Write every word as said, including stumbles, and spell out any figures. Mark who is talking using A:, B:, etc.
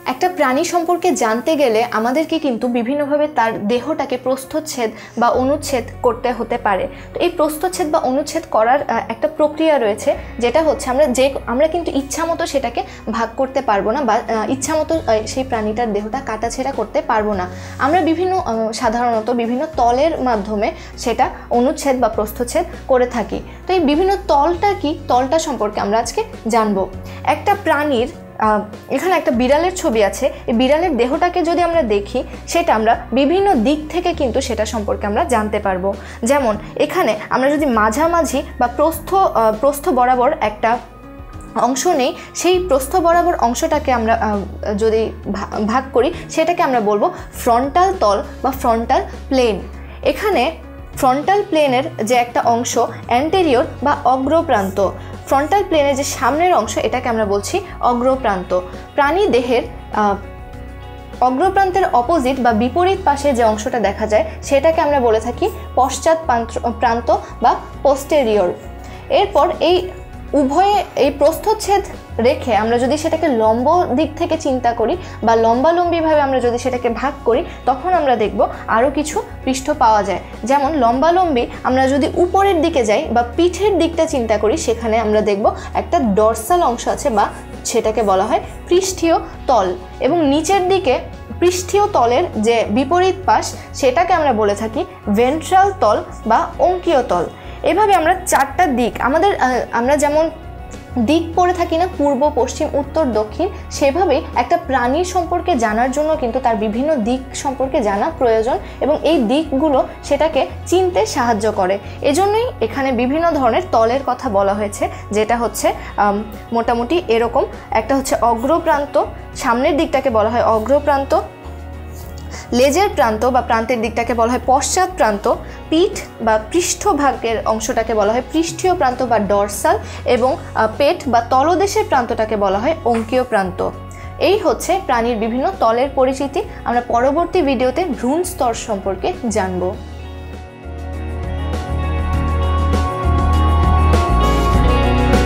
A: একটা প্রাণী সম্পর্কে জানতে গেলে আমাদেরকে কিন্তু বিভিন্নভাবে তার দেহটাকে প্রস্থচ্ছেদ বা অনুচ্ছেদ করতে হতে পারে। তো এই প্রস্থচ্ছেদ বা অনুচ্ছেদ করার একটা প্রক্রিয়া রয়েছে, যেটা হচ্ছে আমরা যে আমরা কিন্তু ইচ্ছা মতো সেটাকে ভাগ করতে পারবো না বা ইচ্ছা মতো সেই প্রাণীটার দেহটা কাটাছেঁড়া করতে পারবো না। আমরা বিভিন্ন সাধারণত বিভিন্ন তলের মাধ্যমে সেটা অনুচ্ছেদ বা প্রস্থচ্ছেদ করে থাকি। তো এই বিভিন্ন তলটা কি, তলটা সম্পর্কে আমরা আজকে জানবো। একটা প্রাণীর এখানে একটা বিড়ালের ছবি আছে, এই বিড়ালের দেহটাকে যদি আমরা দেখি সেটা আমরা বিভিন্ন দিক থেকে কিন্তু সেটা সম্পর্কে আমরা জানতে পারবো। যেমন এখানে আমরা যদি মাঝামাঝি বা প্রস্থ প্রস্থ বরাবর একটা অংশ নেই, সেই প্রস্থ বরাবর অংশটাকে আমরা যদি ভাগ করি সেটাকে আমরা বলবো ফ্রন্টাল তল বা ফ্রন্টাল প্লেন। এখানে ফ্রন্টাল প্লেনের যে একটা অংশ অ্যান্টেরিয়র বা অগ্রপ্রান্ত, ফ্রন্টাল প্লেনের যে সামনের অংশ এটাকে আমরা বলছি অগ্রপ্রান্ত। প্রাণী দেহের অগ্রপ্রান্তের অপোজিট বা বিপরীত পাশে যে অংশটা দেখা যায় সেটাকে আমরা বলে থাকি পশ্চাৎ প্রান্ত বা পোস্টেরিয়র। এরপর এই উভয়ে এই প্রস্থচ্ছেদ রেখে আমরা যদি সেটাকে লম্ব দিক থেকে চিন্তা করি বা লম্বালম্বিভাবে আমরা যদি সেটাকে ভাগ করি, তখন আমরা দেখব আরও কিছু পৃষ্ঠ পাওয়া যায়। যেমন লম্বালম্বি আমরা যদি উপরের দিকে যাই বা পিঠের দিকটা চিন্তা করি, সেখানে আমরা দেখব একটা ডর্সাল অংশ আছে বা সেটাকে বলা হয় পৃষ্ঠীয় তল, এবং নিচের দিকে পৃষ্ঠীয় তলের যে বিপরীত পাশ সেটাকে আমরা বলে থাকি ভেন্ট্রাল তল বা অঙ্কীয় তল। এভাবে আমরা চারটা দিক আমাদের আমরা যেমন দিক পড়ে থাকি না, পূর্ব, পশ্চিম, উত্তর, দক্ষিণ, সেভাবেই একটা প্রাণীর সম্পর্কে জানার জন্য কিন্তু তার বিভিন্ন দিক সম্পর্কে জানা প্রয়োজন এবং এই দিকগুলো সেটাকে চিনতে সাহায্য করে। এজন্যই এখানে বিভিন্ন ধরনের তলের কথা বলা হয়েছে, যেটা হচ্ছে মোটামুটি এরকম। একটা হচ্ছে অগ্রপ্রান্ত, সামনের দিকটাকে বলা হয় অগ্রপ্রান্ত, লেজের প্রান্ত বা প্রান্তের দিকটাকে বলা হয় পশ্চাৎ প্রান্ত, পিঠ বা পৃষ্ঠভাগের অংশটাকে বলা হয় পৃষ্ঠীয় প্রান্ত বা ডর্সাল, এবং পেট বা তলদেশের প্রান্তটাকে বলা হয় অঙ্কীয় প্রান্ত। এই হচ্ছে প্রাণীর বিভিন্ন তলের পরিচিতি। আমরা পরবর্তী ভিডিওতে ভ্রূণ স্তর সম্পর্কে জানবো।